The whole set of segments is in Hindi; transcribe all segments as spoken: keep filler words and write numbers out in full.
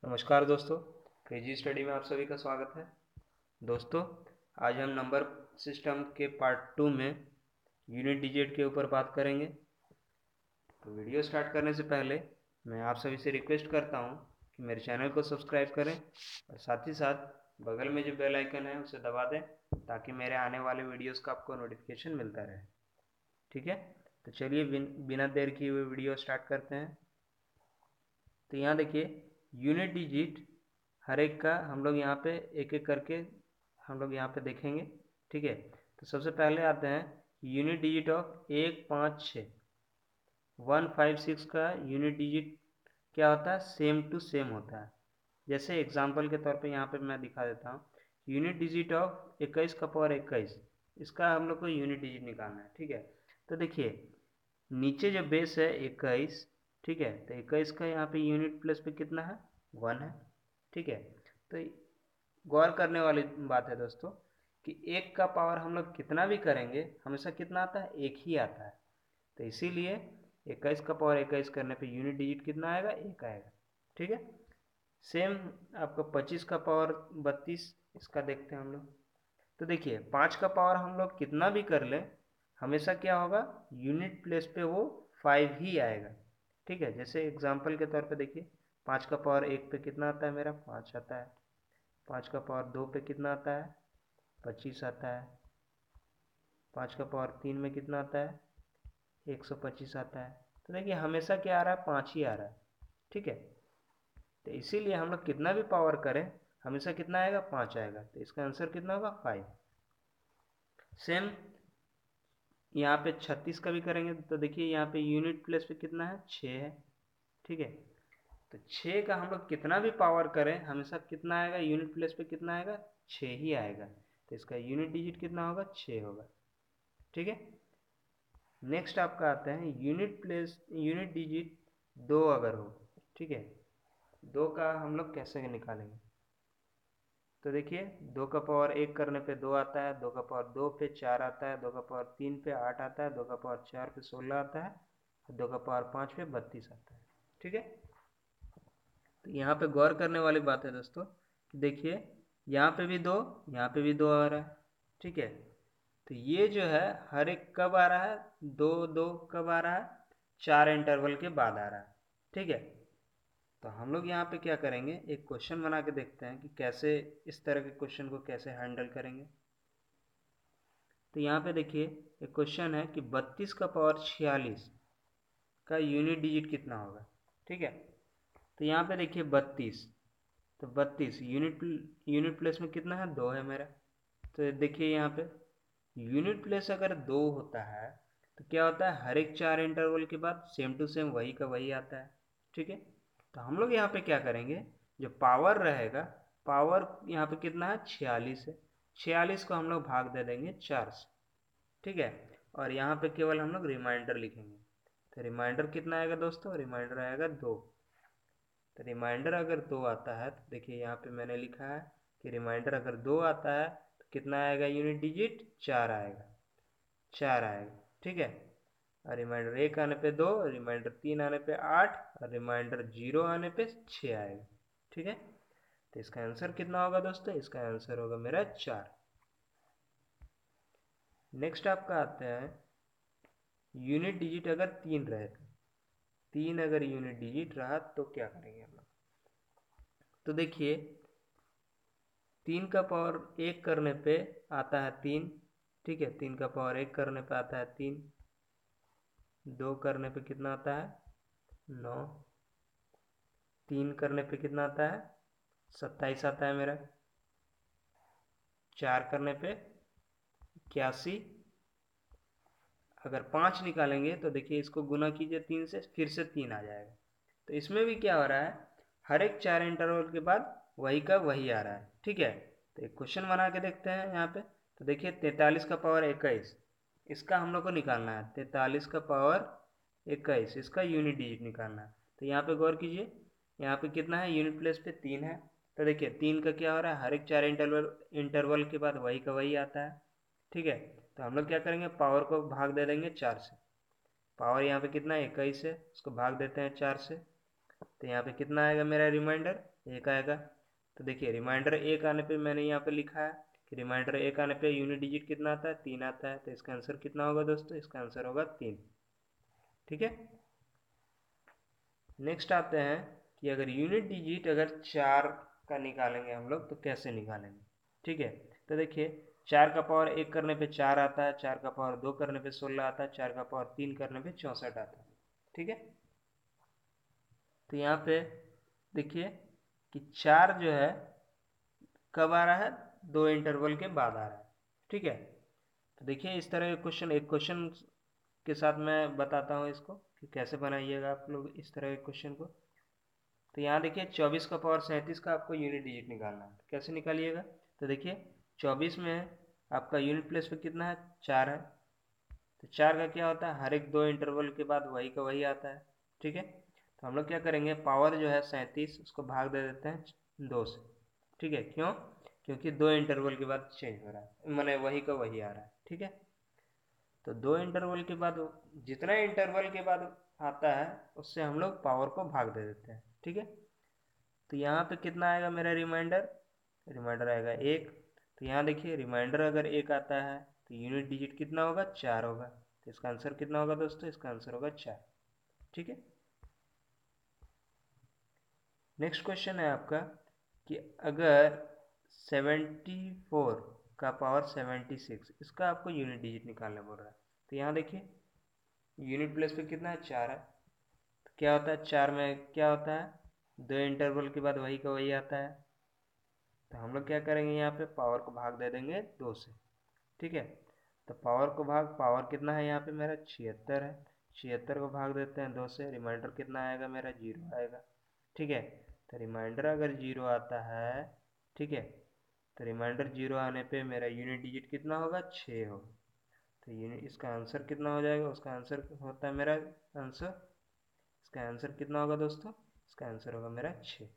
नमस्कार दोस्तों, क्रेजी स्टडी में आप सभी का स्वागत है। दोस्तों, आज हम नंबर सिस्टम के पार्ट टू में यूनिट डिजिट के ऊपर बात करेंगे। तो वीडियो स्टार्ट करने से पहले मैं आप सभी से रिक्वेस्ट करता हूं कि मेरे चैनल को सब्सक्राइब करें और साथ ही साथ बगल में जो बेल आइकन है उसे दबा दें ताकि मेरे आने वाले वीडियोस का आपको नोटिफिकेशन मिलता रहे। ठीक है, तो चलिए बिना देर किए हुए वीडियो स्टार्ट करते हैं। तो यहाँ देखिए, यूनिट डिजिट हर एक का हम लोग यहाँ पे एक एक करके हम लोग यहाँ पे देखेंगे। ठीक है, तो सबसे पहले आते हैं यूनिट डिजिट ऑफ एक पाँच छः वन फाइव सिक्स का यूनिट डिजिट क्या होता है, सेम टू सेम होता है। जैसे एग्जांपल के तौर पे यहाँ पे मैं दिखा देता हूँ। यूनिट डिजिट ऑफ इक्कीस का पावर इक्कीस, इसका हम लोग को यूनिट डिजिट निकालना है। ठीक है, तो देखिए नीचे जो बेस है इक्कीस, ठीक है, तो इक्कीस का यहाँ पे यूनिट प्लेस पे कितना है, वन है। ठीक है, तो गौर करने वाली बात है दोस्तों कि एक का पावर हम लोग कितना भी करेंगे हमेशा कितना आता है, एक ही आता है। तो इसीलिए इक्कीस का पावर इक्कीस करने पे यूनिट डिजिट कितना आएगा, एक आएगा। ठीक है, सेम आपका पच्चीस का पावर बत्तीस, इसका देखते हैं हम लोग। तो देखिए पाँच का पावर हम लोग कितना भी कर लें हमेशा क्या होगा, यूनिट प्लेस पे वो फाइव ही आएगा। ठीक है, जैसे एग्जांपल के तौर पे देखिए पाँच का पावर एक पे कितना आता है, मेरा पाँच आता है। पाँच का पावर दो पे कितना आता है, पच्चीस आता है। पाँच का पावर तीन में कितना आता है, एक सौ पच्चीस आता है। तो देखिए हमेशा क्या आ रहा है, पाँच ही आ रहा है। ठीक है, तो इसीलिए हम लोग कितना भी पावर करें हमेशा कितना आएगा, पाँच आएगा। तो इसका आंसर कितना होगा, फाइव। सेम यहाँ पे छत्तीस का भी करेंगे तो देखिए यहाँ पे यूनिट प्लेस पे कितना है, छः है। ठीक है, तो छः का हम लोग कितना भी पावर करें हमेशा कितना आएगा, यूनिट प्लेस पे कितना आएगा, छः ही आएगा। तो इसका यूनिट डिजिट कितना होगा, छः होगा। ठीक है, नेक्स्ट आपका आता है यूनिट प्लेस यूनिट डिजिट दो अगर हो। ठीक है, दो का हम लोग कैसे निकालेंगे, तो देखिए दो का पावर एक करने पे दो आता है, दो का पावर दो पे चार आता है, दो का पावर तीन पे आठ आता है, दो का पावर चार पे सोलह आता है, दो का पावर पाँच पे बत्तीस आता है। ठीक है, तो यहाँ पे गौर करने वाली बात है दोस्तों, देखिए यहाँ पे भी दो, यहाँ पे भी दो आ रहा है। ठीक है, तो ये जो है हर एक कब आ रहा है, दो दो कब आ रहा है, चार इंटरवल के बाद आ रहा है। ठीक है, तो हम लोग यहाँ पे क्या करेंगे, एक क्वेश्चन बना के देखते हैं कि कैसे इस तरह के क्वेश्चन को कैसे हैंडल करेंगे। तो यहाँ पे देखिए एक क्वेश्चन है कि बत्तीस का पावर छियालीस का यूनिट डिजिट कितना होगा। ठीक है, तो यहाँ पे देखिए बत्तीस, तो बत्तीस यूनिट यूनिट प्लेस में कितना है, दो है मेरा। तो देखिए यहाँ पे यूनिट प्लेस अगर दो होता है तो क्या होता है, हर एक चार इंटरवल के बाद सेम टू सेम वही का वही आता है। ठीक है, तो हम लोग यहाँ पे क्या करेंगे, जो पावर रहेगा, पावर यहाँ पे कितना है, छियालीस है। छियालीस को हम लोग भाग दे देंगे चार से। ठीक है, और यहाँ पे केवल हम लोग रिमाइंडर लिखेंगे। तो रिमाइंडर कितना आएगा दोस्तों, रिमाइंडर आएगा दो। तो रिमाइंडर अगर दो आता है तो देखिए यहाँ पे मैंने लिखा है कि रिमाइंडर अगर दो आता है तो कितना आएगा, यूनिट डिजिट चार आएगा, चार आएगा। ठीक है, और रिमाइंडर एक आने पे दो, रिमाइंडर तीन आने पे आठ, और रिमाइंडर जीरो आने पे छः आएगा। ठीक है, तो इसका आंसर कितना होगा दोस्तों, इसका आंसर होगा मेरा चार। नेक्स्ट आपका आता है यूनिट डिजिट अगर तीन रहे तो, तीन अगर यूनिट डिजिट रहा तो क्या करेंगे हम लोग। तो देखिए तीन का पावर एक करने पे आता है तीन। ठीक है, तीन का पावर एक करने पे आता है तीन, दो करने पे कितना आता है, नौ, तीन करने पे कितना आता है, सत्ताईस आता है मेरा, चार करने पे इक्यासी, अगर पाँच निकालेंगे तो देखिए इसको गुना कीजिए तीन से, फिर से तीन आ जाएगा। तो इसमें भी क्या हो रहा है, हर एक चार इंटरवल के बाद वही का वही आ रहा है। ठीक है, तो एक क्वेश्चन बना के देखते हैं यहाँ पे। तो देखिए तैंतालीस का पावर इक्कीस, इसका हम लोग को निकालना है। तैंतालीस का पावर इक्कीस, इसका यूनिट डिजिट निकालना है। तो यहाँ पे गौर कीजिए, यहाँ पे कितना है, यूनिट प्लेस पे तीन है। तो देखिए तीन का क्या हो रहा है, हर एक चार इंटरवल इंटरवल के बाद वही का वही आता है। ठीक है, तो हम लोग क्या करेंगे, पावर को भाग दे देंगे चार से। पावर यहाँ पे कितना है, इक्कीस है, उसको भाग देते हैं चार से। तो यहाँ पे कितना आएगा मेरा रिमाइंडर, एक आएगा। तो देखिए रिमाइंडर एक आने पे मैंने यहाँ पे लिखा है कि रिमाइंडर एक आने पे यूनिट डिजिट कितना आता है, तीन आता है। तो इसका आंसर कितना होगा दोस्तों, इसका आंसर होगा तीन। ठीक है, नेक्स्ट आते हैं कि अगर यूनिट डिजिट अगर चार का निकालेंगे हम लोग तो कैसे निकालेंगे। ठीक है, तो देखिए चार का पावर एक करने पे चार आता है, चार का पावर दो करने पे सोलह आता है, चार का पावर तीन करने पे चौंसठ आता है। ठीक है, तो यहाँ पे देखिए कि चार जो है कब आ रहा है, दो इंटरवल के बाद आ रहा है। ठीक है, तो देखिए इस तरह के क्वेश्चन, एक क्वेश्चन के साथ मैं बताता हूँ इसको कि कैसे बनाइएगा आप लोग इस तरह के क्वेश्चन को। तो यहाँ देखिए चौबीस का पावर सैंतीस का आपको यूनिट डिजिट निकालना है, कैसे निकालिएगा। तो देखिए चौबीस में आपका यूनिट प्लेस पे कितना है, चार है। तो चार का क्या होता है, हर एक दो इंटरवल के बाद वही का वही आता है। ठीक है, तो हम लोग क्या करेंगे, पावर जो है सैंतीस उसको भाग दे देते हैं दो से। ठीक है, क्यों, क्योंकि दो इंटरवल के बाद चेंज हो रहा है, मैंने वही का वही आ रहा है। ठीक है, तो दो इंटरवल के बाद जितना इंटरवल के बाद आता है उससे हम लोग पावर को भाग दे देते हैं। ठीक है, तो यहाँ पे कितना आएगा मेरा रिमाइंडर, रिमाइंडर आएगा एक। तो यहाँ देखिए रिमाइंडर अगर एक आता है तो यूनिट डिजिट कितना होगा, चार होगा। तो इसका आंसर कितना होगा दोस्तों, इसका आंसर होगा चार। ठीक है, नेक्स्ट क्वेश्चन है आपका कि अगर सेवेंटी फोर का पावर सेवेंटी सिक्स, इसका आपको यूनिट डिजिट निकालना बोल रहा है। तो यहाँ देखिए यूनिट प्लेस पे कितना है, चार है। तो क्या होता है, चार में क्या होता है, दो इंटरवल के बाद वही का वही आता है। तो हम लोग क्या करेंगे, यहाँ पे पावर को भाग दे देंगे दो से। ठीक है, तो पावर को भाग, पावर कितना है यहाँ पे मेरा छिहत्तर है, छिहत्तर को भाग देते हैं दो से, रिमाइंडर कितना आएगा मेरा, जीरो आएगा। ठीक है, तो रिमाइंडर अगर जीरो आता है, ठीक है, तो रिमाइंडर जीरो आने पे मेरा यूनिट डिजिट कितना होगा, छः होगा। तो यूनिट, इसका आंसर कितना हो जाएगा, उसका आंसर होता है मेरा आंसर, इसका आंसर कितना होगा दोस्तों, इसका आंसर होगा मेरा छः।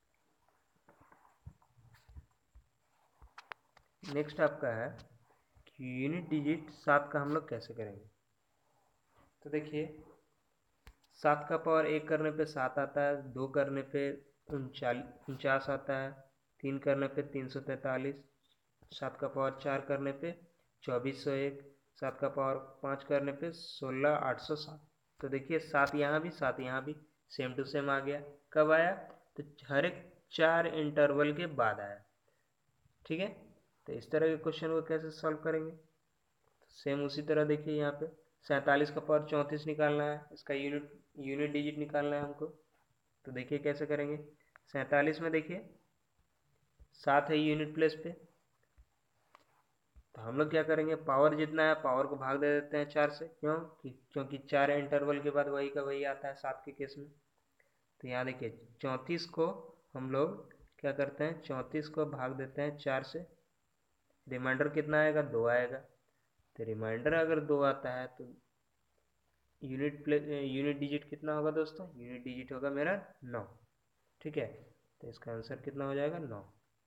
नेक्स्ट आपका है कि यूनिट डिजिट सात का हम लोग कैसे करेंगे। तो देखिए सात का पावर एक करने पे सात आता है, दो करने पे उनचालीस उनचास आता है, तीन करने पे तीन सौ तैंतालीस, सात का पावर चार करने पे चौबीस सौ एक, सात का पावर पाँच करने पे सोलह आठ सौ सात। तो देखिए सात यहाँ भी सात यहाँ भी सेम टू सेम आ गया। कब आया, तो हर एक चार इंटरवल के बाद आया। ठीक है, तो इस तरह के क्वेश्चन को कैसे सॉल्व करेंगे, सेम उसी तरह देखिए यहाँ पे सैंतालीस का पावर चौंतीस निकालना है, इसका यूनिट यूनिट डिजिट निकालना है हमको। तो देखिए कैसे करेंगे, सैंतालीस में देखिए सात है यूनिट प्लेस पे। तो हम लोग क्या करेंगे, पावर जितना है पावर को भाग दे देते हैं चार से, क्यों कि क्योंकि चार इंटरवल के बाद वही का वही आता है सात के केस में। तो यहाँ देखिए चौंतीस को हम लोग क्या करते हैं, चौंतीस को भाग देते हैं चार से, रिमाइंडर कितना आएगा, दो आएगा। तो रिमाइंडर अगर दो आता है तो यूनिट प्ले यूनिट डिजिट कितना होगा दोस्तों, यूनिट डिजिट होगा मेरा नौ। ठीक है, तो इसका आंसर कितना हो जाएगा, नौ।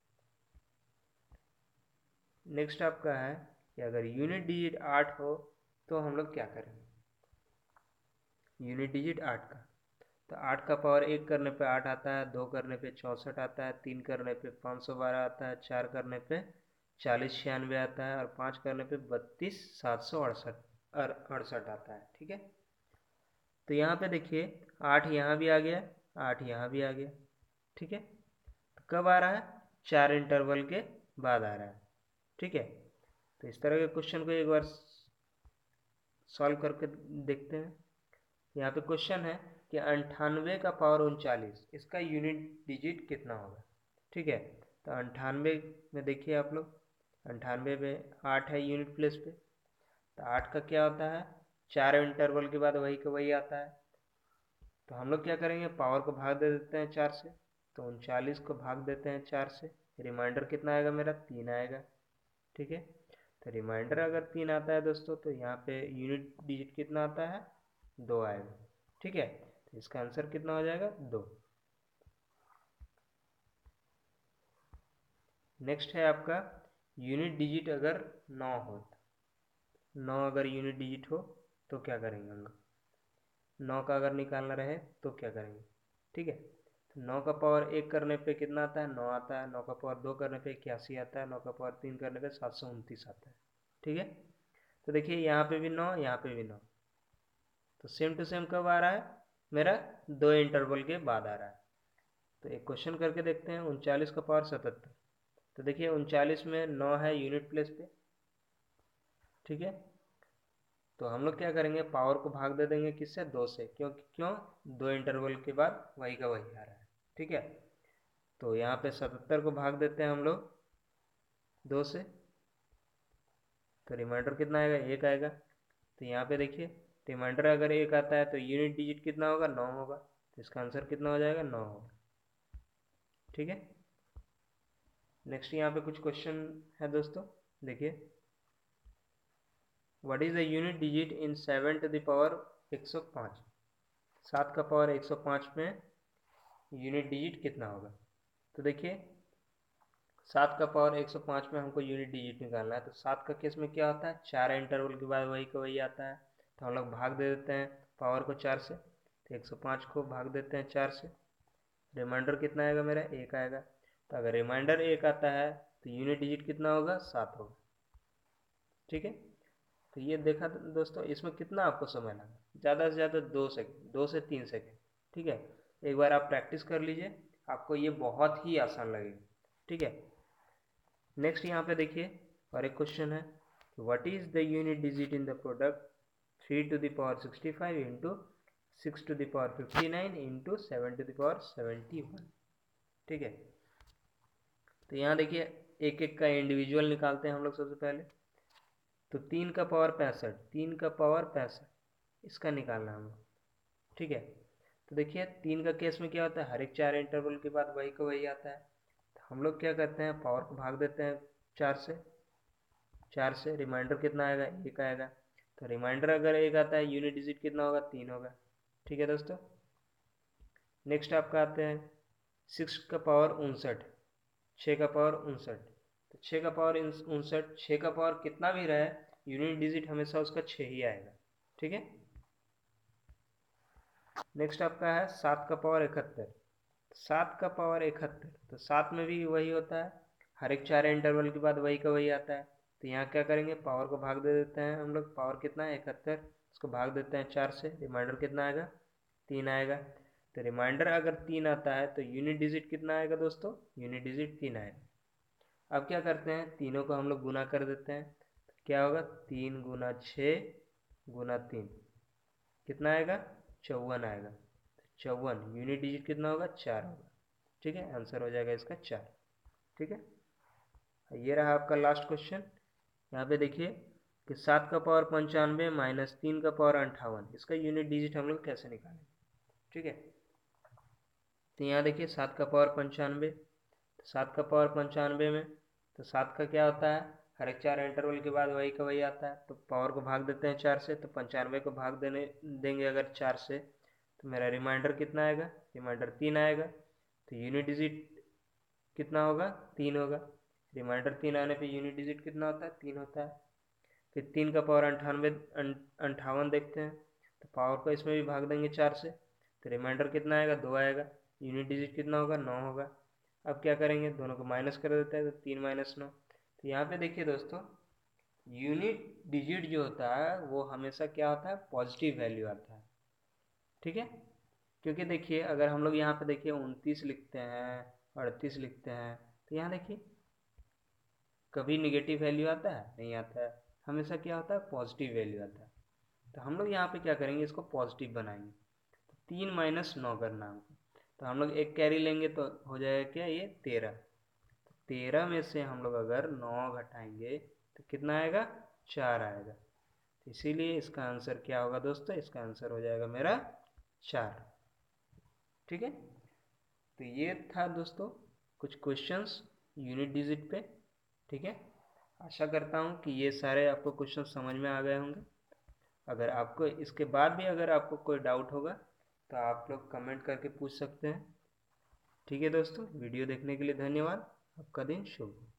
नेक्स्ट आपका है कि अगर यूनिट डिजिट आठ हो तो हम लोग क्या करेंगे, यूनिट डिजिट आठ का। तो आठ का पावर एक करने पे आठ आता है, दो करने पे चौंसठ आता है, तीन करने पे पाँच सौ बारह आता है, चार करने पे चालीस छियानवे आता है, और पाँच करने पे बत्तीस सात सौ अड़सठ अड़सठ आता है। ठीक है, तो यहाँ पे देखिए आठ यहाँ भी आ गया, आठ यहाँ भी आ गया। ठीक है, तो कब आ रहा है, चार इंटरवल के बाद आ रहा है। ठीक है, तो इस तरह के क्वेश्चन को एक बार सॉल्व करके देखते हैं। यहाँ पे क्वेश्चन है कि अंठानवे का पावर उनचालीस, इसका यूनिट डिजिट कितना होगा। ठीक है, तो अंठानवे में देखिए आप लोग, अंठानवे में आठ है यूनिट प्लेस पे। तो आठ का क्या होता है, चार इंटरवल के बाद वही का वही आता है। तो हम लोग क्या करेंगे, पावर को भाग दे देते हैं चार से। तो उनचालीस को भाग देते हैं चार से, रिमाइंडर कितना आएगा मेरा, तीन आएगा। ठीक है, तो रिमाइंडर अगर तीन आता है दोस्तों तो यहाँ पे यूनिट डिजिट कितना आता है, दो आएगा। ठीक है, तो इसका आंसर कितना हो जाएगा, दो। नेक्स्ट है आपका यूनिट डिजिट अगर नौ हो, नौ अगर यूनिट डिजिट हो तो क्या करेंगे हम लोग, नौ का अगर निकालना रहे तो क्या करेंगे। ठीक है। तो नौ का पावर एक करने पे कितना आता है, नौ आता है। नौ का पावर दो करने पे इक्यासी आता है। नौ का पावर तीन करने पे सात सौ उनतीस आता है। ठीक है। तो देखिए यहाँ पे भी नौ, यहाँ पे भी नौ, तो सेम टू सेम कब आ रहा है मेरा, दो इंटरवल के बाद आ रहा है। तो एक क्वेश्चन करके देखते हैं। उनचालीस का पावर सतहत्तर, तो देखिए उनचालीस में नौ है यूनिट प्लेस पे। ठीक है। तो हम लोग क्या करेंगे, पावर को भाग दे देंगे किससे, दो से, क्योंकि क्यों, दो इंटरवल के बाद वही का वही आ रहा है। ठीक है। तो यहाँ पे सतहत्तर को भाग देते हैं हम लोग दो से, तो रिमाइंडर कितना आएगा, एक आएगा। तो यहाँ पे देखिए रिमाइंडर अगर एक आता है तो यूनिट डिजिट कितना होगा, नौ होगा। तो इसका आंसर कितना हो जाएगा, नौ होगा। ठीक है। नेक्स्ट यहाँ पे कुछ क्वेश्चन है दोस्तों, देखिए। What is the unit digit in seven to the power एक सौ पाँच, सात का पावर एक सौ पाँच में यूनिट डिजिट कितना होगा। तो देखिए सात का पावर एक सौ पाँच में हमको यूनिट डिजिट निकालना है। तो सात का केस में क्या होता है, चार इंटरवल के बाद वही का वही आता है। तो हम लोग भाग दे देते हैं पावर को चार से, तो एक सौ पाँच को भाग देते हैं चार से, रिमाइंडर कितना आएगा मेरा, एक आएगा। तो अगर रिमाइंडर एक आता है तो यूनिट डिजिट कितना होगा, सात होगा। ठीक है। तो ये देखा दोस्तों, इसमें कितना आपको समय लगा, ज़्यादा से ज़्यादा दो सेकेंड, दो से तीन सेकेंड। ठीक है। एक बार आप प्रैक्टिस कर लीजिए, आपको ये बहुत ही आसान लगेगा। ठीक है। नेक्स्ट यहाँ पे देखिए और एक क्वेश्चन है, what is the unit digit in the product three to the power sixty five into six to the power fifty nine into seven to the power seventy one. ठीक है। तो यहाँ देखिए एक एक का इंडिविजुअल निकालते हैं हम लोग सबसे पहले। तो तीन का पावर पैंसठ, तीन का पावर पैंसठ, इसका निकालना हम लोग। ठीक है। तो देखिए तीन का केस में क्या होता है, हर एक चार इंटरवल के बाद वही का वही आता है। तो हम लोग क्या करते हैं, पावर को भाग देते हैं चार से, चार से रिमाइंडर कितना आएगा, एक आएगा। तो रिमाइंडर अगर एक आता है, यूनिट डिजिट कितना होगा, तीन होगा। ठीक है दोस्तों। नेक्स्ट आपका आते हैं सिक्स का पावर उनसठ, छः का पावर उनसठ। तो छः का पावर उनसठ, छः का पावर कितना भी रहे, यूनिट डिजिट हमेशा उसका छः ही आएगा। ठीक है। नेक्स्ट आपका है सात का पावर इकहत्तर, सात का पावर इकहत्तर। तो सात में भी वही होता है, हर एक चार इंटरवल के बाद वही का वही आता है। तो यहाँ क्या करेंगे, पावर को भाग दे देते हैं हम लोग। पावर कितना है, इकहत्तर, उसको भाग देते हैं चार से, रिमाइंडर कितना आएगा, तीन आएगा। तो रिमाइंडर अगर तीन आता है तो यूनिट डिजिट कितना आएगा दोस्तों, यूनिट डिजिट तीन आएगा। अब क्या करते हैं, तीनों को हम लोग गुना कर देते हैं। तो क्या होगा, तीन गुना छः गुना तीन, कितना आएगा, चौवन आएगा। चौवन यूनिट डिजिट कितना होगा, चार होगा। ठीक है। आंसर हो जाएगा इसका चार। ठीक है। ये रहा आपका लास्ट क्वेश्चन। यहाँ पे देखिए कि सात का पावर पंचानवे माइनस तीन का पावर अंठावन, इसका यूनिट डिजिट हम लोग कैसे निकालें। ठीक है। तो यहाँ देखिए सात का पावर पंचानवे, तो सात का पावर पंचानवे में, तो सात का क्या होता है, हर एक चार इंटरवल के बाद वही का वही आता है। तो पावर को भाग देते हैं चार से, तो पंचानवे को भाग देने देंगे अगर चार से, तो मेरा रिमाइंडर कितना आएगा, रिमाइंडर तीन आएगा। तो यूनिट डिजिट कितना होगा, तीन होगा। रिमाइंडर तीन आने पे यूनिट डिजिट कितना होता है, तीन होता है। फिर तीन का पावर अंठानवे अंठावन देखते हैं, तो पावर को इसमें भी भाग देंगे चार से, तो रिमाइंडर कितना आएगा, दो आएगा। यूनिट डिजिट कितना होगा, नौ होगा। अब क्या करेंगे, दोनों को माइनस कर देते हैं, तो तीन माइनस नौ। तो यहाँ पे देखिए दोस्तों, यूनिट डिजिट जो होता है वो हमेशा क्या होता है, पॉजिटिव वैल्यू आता है। ठीक है। क्योंकि देखिए अगर हम लोग यहाँ पे देखिए उनतीस लिखते हैं, अड़तीस लिखते हैं, तो यहाँ देखिए कभी निगेटिव वैल्यू आता है, नहीं आता है। हमेशा क्या होता है, पॉजिटिव वैल्यू आता है। तो हम लोग यहाँ पे क्या करेंगे, इसको पॉजिटिव बनाएंगे। तो तीन माइनस नौ करना हमको, तो हम लोग एक कैरी लेंगे तो हो जाएगा क्या, ये तेरह। तो तेरह में से हम लोग अगर नौ घटाएंगे तो कितना आएगा, चार आएगा। तो इसीलिए इसका आंसर क्या होगा दोस्तों, इसका आंसर हो जाएगा मेरा चार। ठीक है। तो ये था दोस्तों कुछ क्वेश्चंस यूनिट डिजिट पे। ठीक है। आशा करता हूँ कि ये सारे आपको क्वेश्चन समझ में आ गए होंगे। अगर आपको इसके बाद भी अगर आपको कोई डाउट होगा तो आप लोग कमेंट करके पूछ सकते हैं। ठीक है दोस्तों, वीडियो देखने के लिए धन्यवाद। आपका दिन शुभ हो।